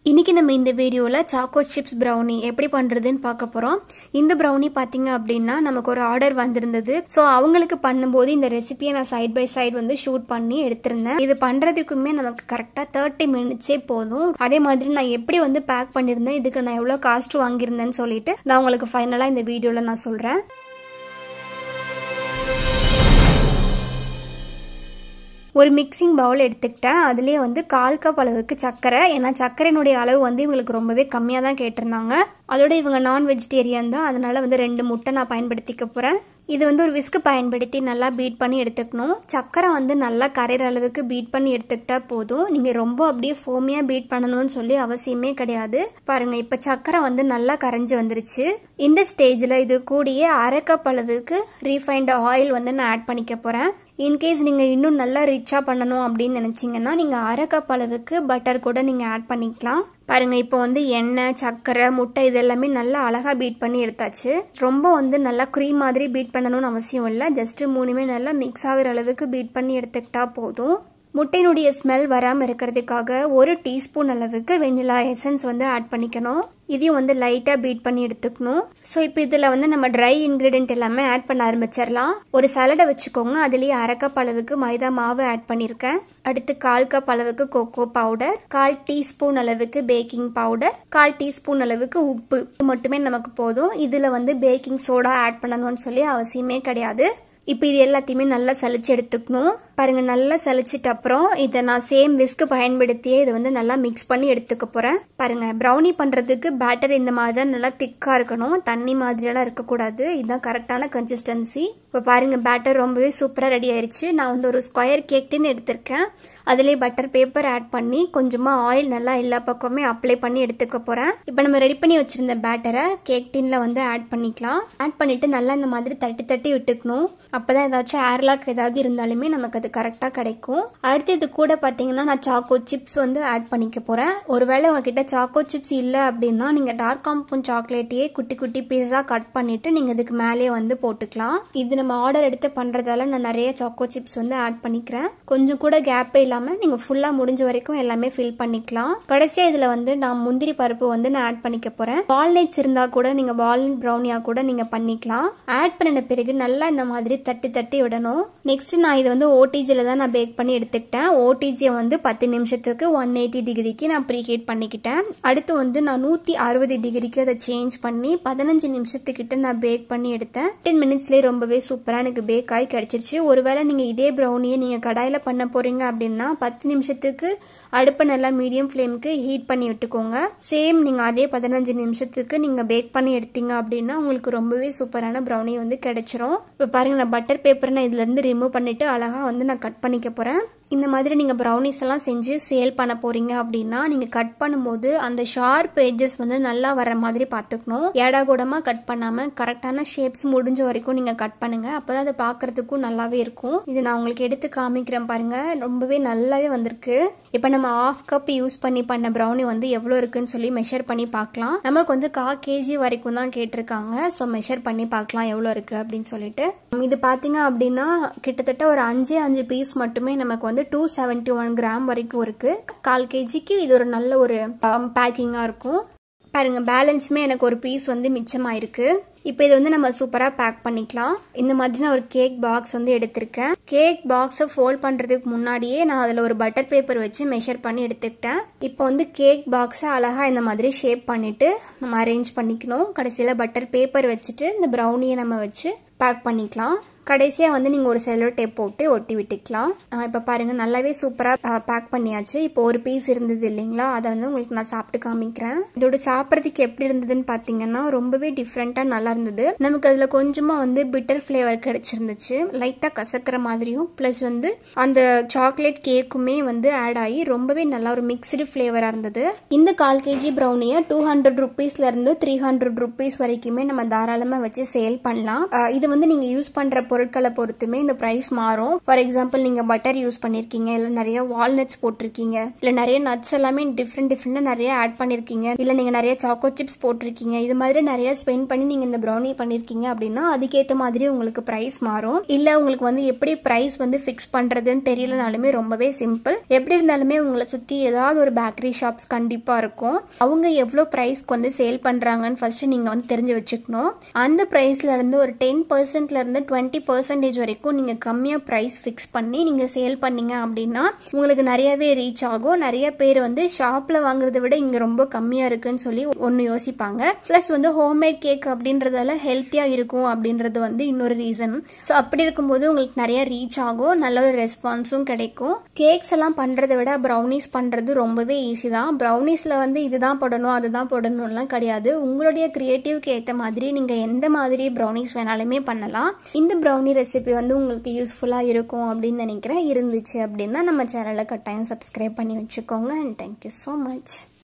இன்னைக்கு நம்ம இந்த வீடியோல சாக்கோ சிப்ஸ் பிரவுனி எப்படி பண்றதுன்னு பார்க்க போறோம். இந்த பிரவுனி பாத்தீங்க அப்படின்னா நமக்கு ஒரு ஆர்டர் வந்திருந்தது. சோ அவங்களுக்கு பண்ணும்போது இந்த ரெசிபியை நான் சைட் பை சைடு வந்து ஷூட் பண்ணி எடுத்திருந்தேன். இது பண்றதுக்குமே நமக்கு கரெக்டா 30 மினிட்ஸே போதும். அதே மாதிரி நான் எப்படி வந்து பேக் பண்ணிருந்தேன், இதுக்கு நான் எவ்வளவு காஸ்ட் வாங்கியிருந்தேன்னு சொல்லிட்டு நான் உங்களுக்கு ஃபைனலா இந்த வீடியோல நான் சொல்றேன். ஒரு மிக்சிங் பவுல் எடுத்துக்கிட்டேன். அதுலேயே வந்து 1/4 கப் அளவுக்கு சர்க்கரை, ஏன்னா சர்க்கரையினுடைய அளவு வந்து இவங்களுக்கு ரொம்பவே கம்மியாக தான் கேட்டிருந்தாங்க. அதோட இவங்க நான் வெஜிடேரியன் தான், அதனால வந்து 2 முட்டை நான் பயன்படுத்திக்க போகிறேன். இது வந்து ஒரு விஸ்க் பயன்படுத்தி நல்லா பீட் பண்ணி எடுத்துக்கணும். சர்க்கரை வந்து நல்லா கரையிற அளவுக்கு பீட் பண்ணி எடுத்துக்கிட்டா போதும். நீங்கள் ரொம்ப அப்படியே ஃபோமியாக பீட் பண்ணணும்னு சொல்லி அவசியமே கிடையாது. பாருங்கள், இப்போ சர்க்கரை வந்து நல்லா கரைஞ்சி வந்துருச்சு. இந்த ஸ்டேஜில் இது கூடிய 1/2 கப் அளவுக்கு ரீஃபைண்ட் ஆயில் வந்து நான் ஆட் பண்ணிக்க போகிறேன். இன்கேஸ் நீங்கள் இன்னும் நல்லா ரிச்சாக பண்ணணும் அப்படின்னு நினச்சிங்கன்னா நீங்கள் 1/2 கப் அளவுக்கு பட்டர் கூட நீங்கள் ஆட் பண்ணிக்கலாம். பாருங்கள், இப்போ வந்து எண்ணெய், சர்க்கரை, முட்டை இது எல்லாமே நல்லா அழகாக பீட் பண்ணி எடுத்தாச்சு. ரொம்ப வந்து நல்லா க்ரீம் மாதிரி பீட் பண்ணணும்னு அவசியம் இல்லை. ஜஸ்ட்டு 3மே நல்லா மிக்ஸ் ஆகிற அளவுக்கு பீட் பண்ணி எடுத்துக்கிட்டா போதும். முட்டையினுடைய ஸ்மெல் வராமல் இருக்கிறதுக்காக 1 டீஸ்பூன் அளவுக்கு வெனிலா எசன்ஸ் வந்து ஆட் பண்ணிக்கணும். இதையும் வந்து லைட்டாக பீட் பண்ணி எடுத்துக்கணும். ஸோ இப்போ இதில் வந்து நம்ம ட்ரை இன்க்ரீடியன்ட் எல்லாமே ஆட் பண்ண ஆரம்பிச்சிடலாம். ஒரு சலடை வச்சுக்கோங்க. அதுலேயே 1/2 கப் அளவுக்கு மைதா மாவு ஆட் பண்ணியிருக்கேன். அடுத்து 1/4 கப் அளவுக்கு கோகோ பவுடர், 1/4 டீஸ்பூன் அளவுக்கு பேக்கிங் பவுடர், 1/4 டீஸ்பூன் அளவுக்கு உப்பு. இது மட்டுமே நமக்கு போதும். இதில் வந்து பேக்கிங் சோடா ஆட் பண்ணணும்னு சொல்லி அவசியமே கிடையாது. இப்போ இது எல்லாத்தையுமே நல்லா சலிச்சு எடுத்துக்கணும். பாருங்க, நல்லா சலிச்சிட்ட அப்புறம் இதை நான் சேம் விஸ்க் பயன்படுத்தியே இதை வந்து நல்லா மிக்ஸ் பண்ணி எடுத்துக்க போறேன். பாருங்க, ப்ரௌனி பண்றதுக்கு பேட்டர் இந்த மாதிரி தான் நல்லா திக்கா இருக்கணும், தண்ணி மாதிரியெல்லாம் இருக்கக்கூடாது. இதுதான் கரெக்டான கன்சிஸ்டன்சி. இப்போ பாருங்க, பேட்டர் ரொம்பவே சூப்பராக ரெடி ஆயிடுச்சு. நான் வந்து ஒரு ஸ்கொயர் கேக் டின் எடுத்திருக்கேன். அதுலேயே பட்டர் பேப்பர் ஆட் பண்ணி கொஞ்சமாக ஆயில் நல்லா எல்லா பக்கமே அப்ளை பண்ணி எடுத்துக்க போகிறேன். இப்போ நம்ம ரெடி பண்ணி வச்சுருந்த பேட்டரை கேக் டின்ல வந்து ஆட் பண்ணிக்கலாம். ஆட் பண்ணிவிட்டு நல்லா இந்த மாதிரி தட்டி தட்டி விட்டுக்கணும். அப்போ தான் ஏதாச்சும் ஏர்லாக் ஏதாவது இருந்தாலுமே நமக்கு அது கரெக்டாக கிடைக்கும். அடுத்து இது கூட பார்த்தீங்கன்னா நான் சாக்கோ சிப்ஸ் வந்து ஆட் பண்ணிக்க போகிறேன். ஒருவேளை உங்ககிட்ட சாக்கோ சிப்ஸ் இல்லை அப்படின்னா நீங்கள் டார்க் காம்பவுண்ட் சாக்லேட்டையே குட்டி குட்டி பீஸாக கட் பண்ணிவிட்டு நீங்கள் இதுக்கு மேலேயே வந்து போட்டுக்கலாம். இது நம்ம ஆர்டர் எடுத்து பண்ணுறதால நான் நிறைய சாக்கோ சிப்ஸ் வந்து ஆட் பண்ணிக்கிறேன். கொஞ்சம் கூட கேப்பே இல்லாமல் நீங்கள் ஃபுல்லாக முடிஞ்ச வரைக்கும் எல்லாமே ஃபில் பண்ணிக்கலாம். கடைசியாக இதில் வந்து நான் முந்திரி பருப்பு வந்து நான் ஆட் பண்ணிக்க போகிறேன். வால்நட்ஸ் இருந்தால் கூட நீங்கள் வால்நட் ப்ரௌனியாக கூட நீங்கள் பண்ணிக்கலாம். ஆட் பண்ணின பிறகு நல்லா இந்த மாதிரி தட்டி தட்டி விடணும். நெக்ஸ்ட் நான் இது வந்து ஓடிஜியில் தான் நான் பேக் பண்ணி எடுத்துக்கிட்டேன். ஓடிஜியை வந்து 10 நிமிஷத்துக்கு 180 டிகிரிக்கு நான் ப்ரீஹீட் பண்ணிக்கிட்டேன். அடுத்து வந்து நான் 160 டிகிரிக்கு அதை சேஞ்ச் பண்ணி 15 நிமிஷத்துக்கிட்ட நான் பேக் பண்ணி எடுத்தேன். 10 மினிட்ஸ்லேயே ரொம்பவே சூப்பராக எனக்கு பேக் ஆகி கிடைச்சிருச்சு. ஒருவேளை நீங்கள் இதே ப்ரௌனியை நீங்கள் கடாயில் பண்ண போகிறீங்க அப்படின்னா 10 நிமிஷத்துக்கு அடுப்பை நல்லா மீடியம் ஃப்ளேமுக்கு ஹீட் பண்ணி விட்டுக்கோங்க. சேம் நீங்கள் அதே 15 நிமிஷத்துக்கு நீங்கள் பேக் பண்ணி எடுத்தீங்க அப்படின்னா உங்களுக்கு ரொம்பவே சூப்பரான ப்ரௌனி வந்து கிடைச்சிரும். இப்போ பாருங்கள், நான் பட்டர் பேப்பரை நான் இதுலேருந்து ரிமூவ் பண்ணிவிட்டு அழகாக வந்து நான் கட் பண்ணிக்க போகிறேன். இந்த மாதிரி நீங்கள் ப்ரௌனிஸ் எல்லாம் செஞ்சு சேல் பண்ண போகிறீங்க அப்படின்னா நீங்கள் கட் பண்ணும்போது அந்த ஷார்ப் எட்ஜஸ் வந்து நல்லா வர மாதிரி பார்த்துக்கணும். ஏடா கூடமாக கட் பண்ணாமல் கரெக்டான ஷேப்ஸ் முடிஞ்ச வரைக்கும் நீங்கள் கட் பண்ணுங்கள். அப்போ தான் அதை பார்க்குறதுக்கும் நல்லாவே இருக்கும். இது நான் உங்களுக்கு எடுத்து காமிக்கிறேன் பாருங்கள், ரொம்பவே நல்லாவே வந்திருக்கு. இப்போ நம்ம 1/2 கப் யூஸ் பண்ணி பண்ண ப்ரௌனி வந்து எவ்வளோ இருக்குன்னு சொல்லி மெஷர் பண்ணி பார்க்கலாம். நமக்கு வந்து 1/4 kg வரைக்கும் தான் கேட்டிருக்காங்க. ஸோ மெஷர் பண்ணி பார்க்கலாம் எவ்வளோ இருக்குது அப்படின்னு சொல்லிட்டு. இது பார்த்தீங்க அப்படின்னா கிட்டத்தட்ட ஒரு 5 பீஸ் மட்டுமே நமக்கு வந்து 271 கிராம் வரைக்கும் இருக்கு. 1/4 kgக்கு இது ஒரு நல்ல ஒரு பேக்கிங்காக இருக்கும். பாருங்க, பேலன்ஸுமே எனக்கு ஒரு பீஸ் வந்து மிச்சமாயிருக்கு. இப்போ இதை வந்து நம்ம சூப்பராக பேக் பண்ணிக்கலாம். இந்த மாதிரி நான் ஒரு கேக் பாக்ஸ் வந்து எடுத்திருக்கேன். கேக் பாக்ஸை ஃபோல்ட் பண்ணுறதுக்கு முன்னாடியே நான் அதில் ஒரு பட்டர் பேப்பர் வச்சு மெஷர் பண்ணி எடுத்துக்கிட்டேன். இப்போ வந்து கேக் பாக்ஸை அழகாக இந்த மாதிரி ஷேப் பண்ணிவிட்டு நம்ம அரேஞ்ச் பண்ணிக்கணும். கடைசியில் பட்டர் பேப்பர் வச்சுட்டு இந்த ப்ரௌனியை நம்ம வச்சு பேக் பண்ணிக்கலாம். கடைசியாக வந்து நீங்கள் ஒரு செல்லோ டேப் போட்டு ஒட்டி விட்டுக்கலாம். இப்போ பாருங்கள், நல்லாவே சூப்பராக பேக் பண்ணியாச்சு. இப்போ ஒரு பீஸ் இருந்தது இல்லைங்களா, அதை வந்து உங்களுக்கு நான் சாப்பிட்டு காமிக்கிறேன். இதோட சாப்பிட்றதுக்கு எப்படி இருந்ததுன்னு பார்த்தீங்கன்னா ரொம்பவே டிஃப்ரெண்ட்டாக நல்லா இருந்தது. நமக்கு அதில் கொஞ்சமாக வந்து பிட்டர் ஃப்ளேவர் கிடைச்சிருந்துச்சு. லைட்டாக கசக்கிற மாதிரியும் ப்ளஸ் வந்து அந்த சாக்லேட் கேக்குமே வந்து ஆட் ஆகி ரொம்பவே நல்லா ஒரு மிக்ஸ்டு ஃப்ளேவராக இருந்தது. இந்த 1/4 kg ப்ரௌனியை 200 ருபீஸ்லேருந்து 300 ருபீஸ் வரைக்குமே நம்ம தாராளமாக வச்சு சேல் பண்ணலாம். இது வந்து நீங்கள் யூஸ் பண்ணுற பொருட்களை பொறுத்துமே இந்த பிரைஸ் மாறும். ஃபார் எக்ஸாம்பிள் நீங்க பட்டர் யூஸ் பண்ணிருக்கீங்க, இல்ல நிறைய வால்நட்ஸ் போட்டிருக்கீங்க, இல்ல நிறைய நட்ஸ் எல்லாமே டிஃப்ரெண்டா நிறைய ஆட் பண்ணிருக்கீங்க, இல்ல நீங்க நிறைய சாக்கோ சிப்ஸ் போட்டிருக்கீங்க, இது மாதிரி நிறைய ஸ்பெண்ட் பண்ணி நீங்க இந்த ப்ரௌனி பண்ணிருக்கீங்க அப்படின்னா அதுக்கேற்ற மாதிரி உங்களுக்கு பிரைஸ் மாறும். இல்ல உங்களுக்கு வந்து எப்படி பிரைஸ் வந்து ஃபிக்ஸ் பண்றதுன்னு தெரியலனாலுமே ரொம்பவே சிம்பிள். எப்படி இருந்தாலுமே உங்களை சுத்தி ஏதாவது ஒரு பேக்கரி ஷாப்ஸ் கண்டிப்பா இருக்கும். அவங்க எவ்வளவு பிரைஸ்க்கு வந்து சேல் பண்றாங்கன்னு ஃபர்ஸ்ட் நீங்க வந்து தெரிஞ்சு வச்சுக்கணும். அந்த பிரைஸ்ல இருந்து ஒரு 10% இருந்து 20% வரைக்கும் நீங்க கம்மியா பிரைஸ் ஃபிக்ஸ் பண்ணி நீங்க சேல் பண்ணீங்க அப்படின்னா உங்களுக்கு நிறையவே ரீச் ஆகும். நிறைய பேர் வந்து ஷாப்ல வாங்குறதை விட இங்க ரொம்ப கம்மியா இருக்குன்னு சொல்லி ஒன்னு யோசிப்பாங்க. பிளஸ் வந்து ஹோம்மேட் கேக் அப்படின்றதால ஹெல்த்தியா இருக்கும் அப்படின்றது வந்து இன்னொரு ரீசன். ஸோ அப்படி இருக்கும்போது உங்களுக்கு நிறைய ரீச் ஆகும், நல்ல ஒரு ரெஸ்பான்ஸும் கிடைக்கும். கேக்ஸ் எல்லாம் பண்றதை விட ப்ரௌனிஸ் பண்றது ரொம்பவே ஈஸி தான். ப்ரௌனிஸ்ல வந்து இதுதான் போடணும் அதுதான் போடணும்லாம் கிடையாது. உங்களுடைய கிரியேட்டிவ்க்கு ஏற்ற மாதிரி நீங்க எந்த மாதிரி ப்ரௌனிஸ் வேணாலுமே பண்ணலாம். இந்த ப்ரௌனி ரெசிபி வந்து உங்களுக்கு யூஸ்ஃபுல்லா இருக்கும் அப்படின்னு நினைக்கிறேன். இருந்துச்சு அப்படின்னா நம்ம சேனலை கட்டாயம் சப்ஸ்கிரைப் பண்ணி வச்சுக்கோங்க. And thank you so much.